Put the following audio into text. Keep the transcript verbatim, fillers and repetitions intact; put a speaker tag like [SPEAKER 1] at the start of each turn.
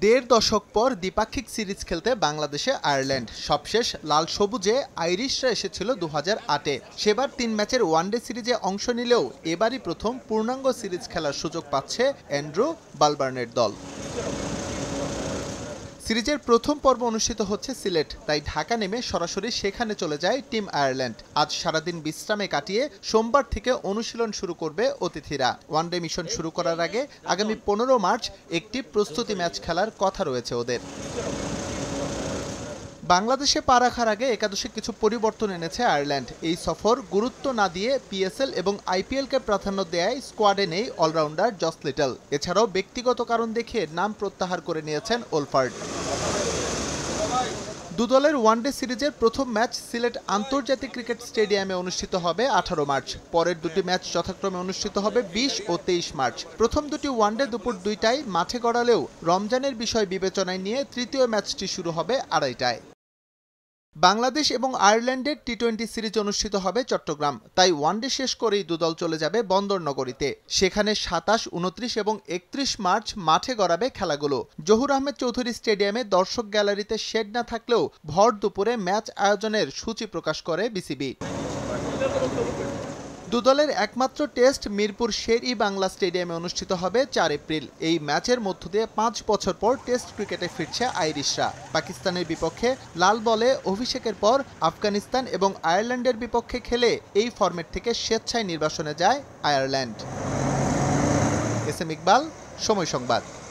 [SPEAKER 1] দেড় দশক পর দ্বিপাক্ষিক সিরিজ খেলতে বাংলাদেশে আয়ারল্যান্ড। সবশেষ লাল সবুজে আইরিশরা এসেছিল দু হাজার আটে। সেবার তিন ম্যাচের ওয়ানডে সিরিজে অংশ নিলেও এবারই প্রথম পূর্ণাঙ্গ সিরিজ খেলার সুযোগ পাচ্ছে অ্যান্ড্রু বালবার্নের দল। সিরিজের প্রথম পর্ব অনুষ্ঠিত হচ্ছে সিলেট, তাই ঢাকা নেমে সরাসরি সেখানে চলে যায় টিম আয়ারল্যান্ড। আজ সারাদিন বিশ্রামে কাটিয়ে সোমবার থেকে অনুশীলন শুরু করবে অতিথিরা। ওয়ানডে মিশন শুরু করার আগে আগামী পনেরো মার্চ একটি প্রস্তুতি ম্যাচ খেলার কথা রয়েছে ওদের। বাংলাদেশে পা রাখার আগে একাদশে কিছু পরিবর্তন এনেছে আয়ারল্যান্ড। এই সফর গুরুত্ব না দিয়ে পিএসএল এবং আইপিএলকে প্রাধান্য দেয় স্কোয়াডে নেই অলরাউন্ডার জস লিটল। এছাড়াও ব্যক্তিগত কারণ দেখিয়ে নাম প্রত্যাহার করে নিয়েছেন ওলফার্ড। দুদলের ওয়ানডে সিরিজের প্রথম ম্যাচ সিলেট আন্তর্জাতিক ক্রিকেট স্টেডিয়ামে অনুষ্ঠিত হবে আঠারো মার্চ। পরের দুটি ম্যাচ যথাক্রমে অনুষ্ঠিত হবে বিশ ও তেইশ মার্চ। প্রথম দুটি ওয়ানডে দুপুর দুইটায় মাঠে গড়ালেও রমজানের বিষয় বিবেচনায় নিয়ে তৃতীয় ম্যাচটি শুরু হবে আড়াইটায়। বাংলাদেশ এবং আয়ারল্যান্ডের টি টোয়েন্টি সিরিজ অনুষ্ঠিত হবে চট্টগ্রাম, তাই ওয়ানডে শেষ করেই দুদল চলে যাবে বন্দরনগরীতে। সেখানে সাতাশ, উনত্রিশ এবং একত্রিশ মার্চ মাঠে গড়াবে খেলাগুলো। জহুর আহমেদ চৌধুরী স্টেডিয়ামে দর্শক গ্যালারিতে শেড না থাকলেও ভর দুপুরে ম্যাচ আয়োজনের সূচি প্রকাশ করে বিসিবি। দুদলের একমাত্র টেস্ট মিরপুর শের-ই বাংলা স্টেডিয়ামে অনুষ্ঠিত হবে চার এপ্রিল। এই ম্যাচের মধ্য দিয়ে পাঁচ বছর পর টেস্ট ক্রিকেটে ফিরছে আইরিশরা। পাকিস্তানের বিপক্ষে লাল বলে অভিষেকের পর আফগানিস্তান এবং আয়ারল্যান্ডের বিপক্ষে খেলে এই ফরম্যাট থেকে স্বেচ্ছায় নির্বাসনে যায় আয়ারল্যান্ড। এস এম ইকবাল, সময় সংবাদ।